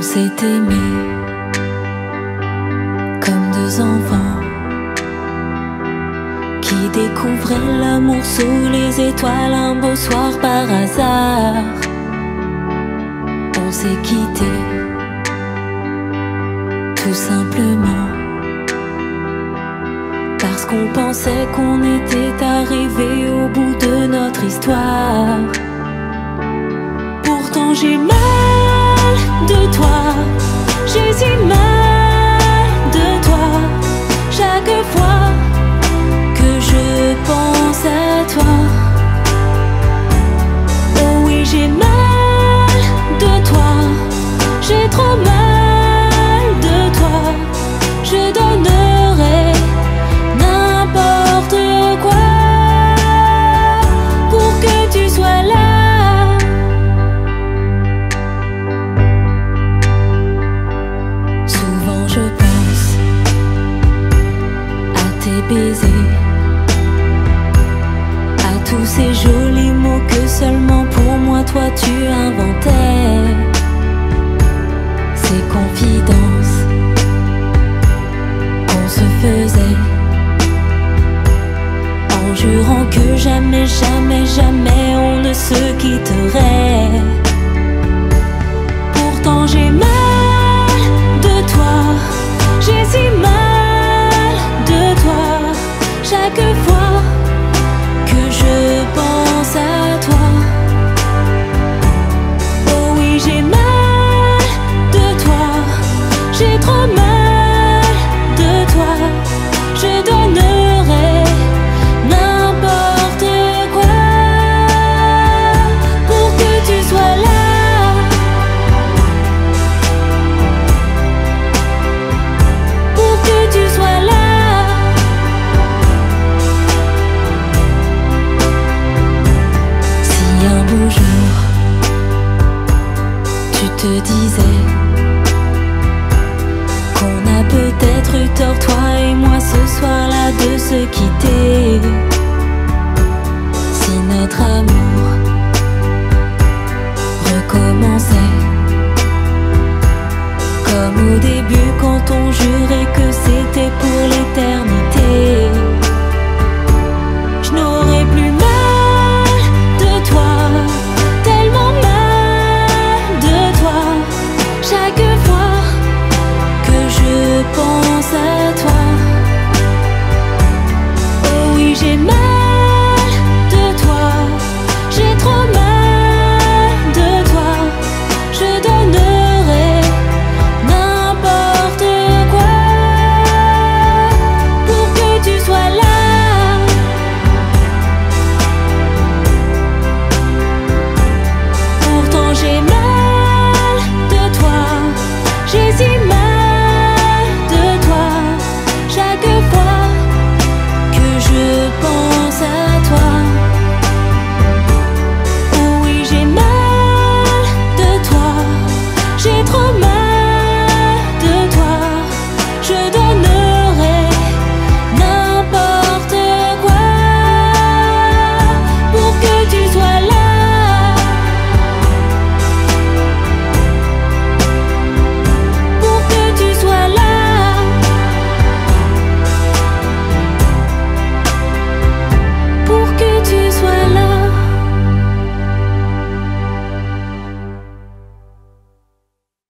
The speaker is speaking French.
s'est aimé comme deux enfants qui découvraient l'amour sous les étoiles un beau soir par hasard. On s'est quitté tout simplement parce qu'on pensait qu'on était arrivé au bout de notre histoire. Pourtant j'ai mal de toi, j'ai si mal de toi. Chaque fois que je pense à toi, oh oui j'ai mal de toi, j'ai trop mal de toi. Je donnerais n'importe quoi pour que tu sois là. Souvent je pense à tes baisers, à tous ces jolis mots que seulement pour moi toi tu inventais. Ces confidences qu'on se faisait en jurant que jamais, jamais, jamais on ne se quitterait. Pourtant j'ai mal de toi, j'ai si mal de toi. Chaque fois que je pense à toi, oh oui j'ai mal de toi, j'ai trop mal de toi. Je donnerais n'importe quoi pour que tu sois là, pour que tu sois là. Si un beau jour tu te disais qu'on a peut-être eu tort toi et moi ce soir-là de se quitter,